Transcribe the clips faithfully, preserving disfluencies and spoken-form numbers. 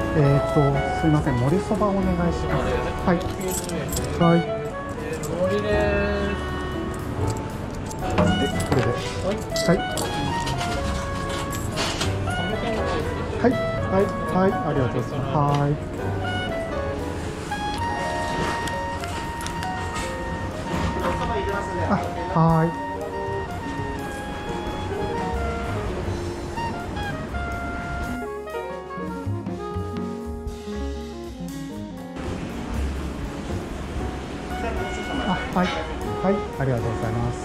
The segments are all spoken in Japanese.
えっと、すいません、盛りそばお願いします。はい。はい。 盛りです。 え、これで。はい。はい。はい。はい。ありがとうございます。はい。あ、はい。あ、はい。はい。ありがとうございます。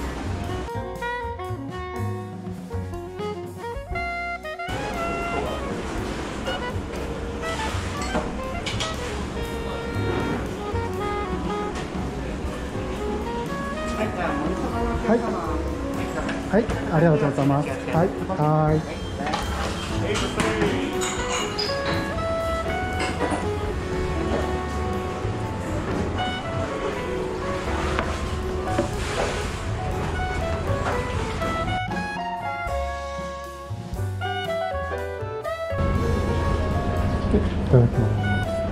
はい。はい。ありがとうございます。はい。はい。で、いただきます。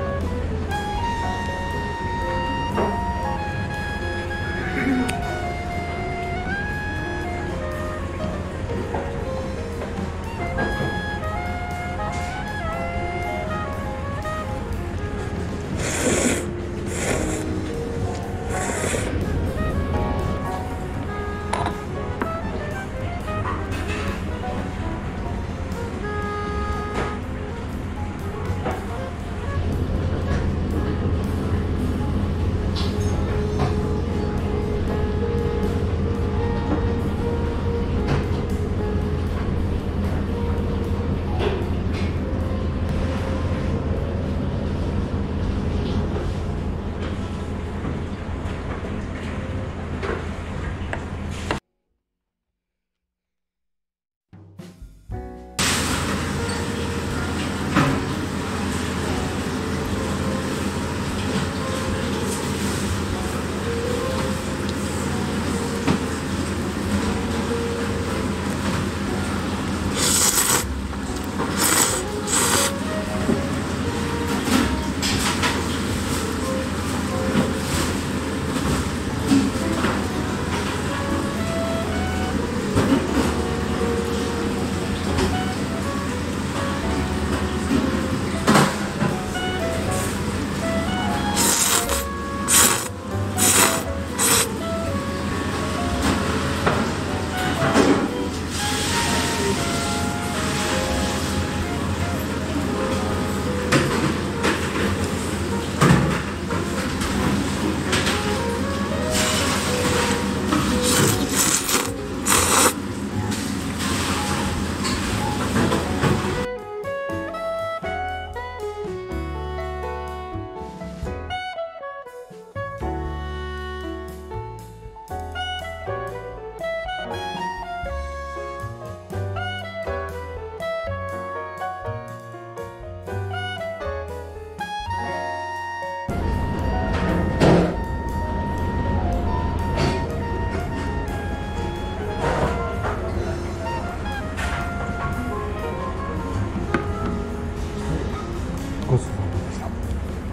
ごちそうさまでした。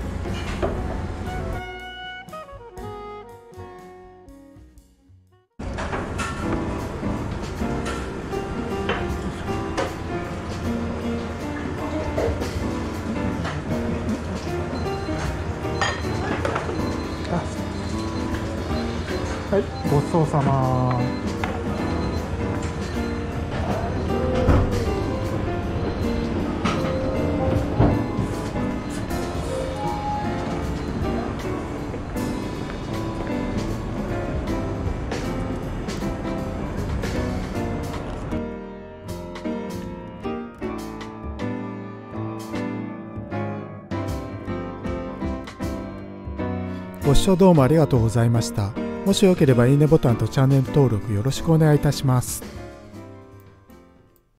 はい、ごちそうさま。ご視聴どうもありがとうございました。もしよければいいねボタンとチャンネル登録よろしくお願いいたします。